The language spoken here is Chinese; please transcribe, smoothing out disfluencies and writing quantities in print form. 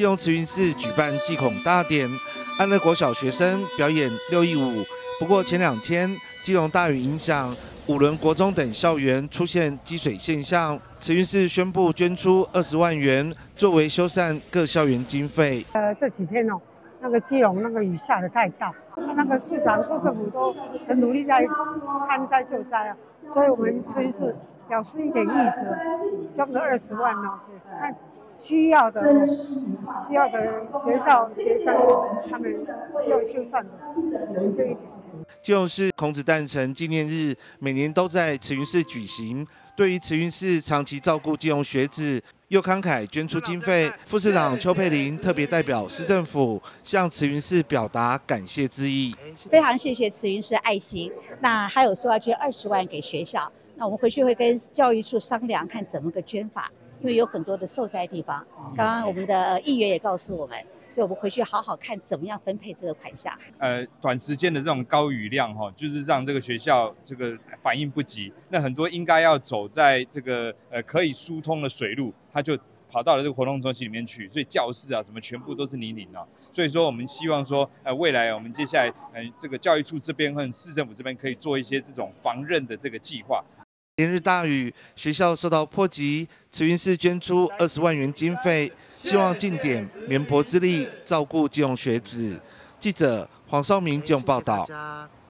基隆慈云寺举办祭孔大典，安乐国小学生表演6佾舞。不过前2天基隆大雨影响，五伦国中等校园出现积水现象，慈云寺宣布捐出20万元作为修缮各校园经费。 这几天哦，那个基隆那个雨下得太大，那个市长、市政府都很努力在看灾救灾啊，所以我们慈云寺表示一点意思，捐了20万哦，看需要的学校学生他们需要修缮的，是一点。 基隆市孔子诞辰纪念日每年都在慈云寺举行。对于慈云寺长期照顾基隆学子，又慷慨捐出经费，副市长邱佩玲特别代表市政府向慈云寺表达感谢之意。 非常谢谢慈云寺爱心，那还有说要捐20万给学校，那我们回去会跟教育处商量看怎么个捐法，因为有很多的受灾地方。刚刚我们的议员也告诉我们。所以我们回去好好看怎么样分配这个款项。 短时间的这种高雨量就是让这个学校这个反应不及，那很多应该要走在这个可以疏通的水路，他就跑到了这个活动中心里面去，所以教室啊什么全部都是泥泞啊。所以说我们希望说未来我们接下来这个教育处这边和市政府这边可以做一些这种防刃的这个计划。 连日大雨，学校受到波及，慈云寺捐出20万元经费，希望尽点绵薄之力照顾基隆学子。记者黄绍明基隆报道。